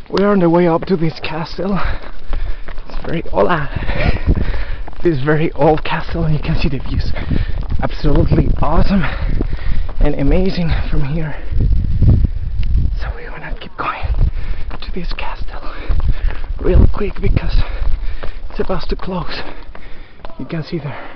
We're on the way up to this castle. It's very this very old castle, and you can see the views. Absolutely awesome and amazing from here. So we wanna keep going to this castle real quick because it's about to close. You can see there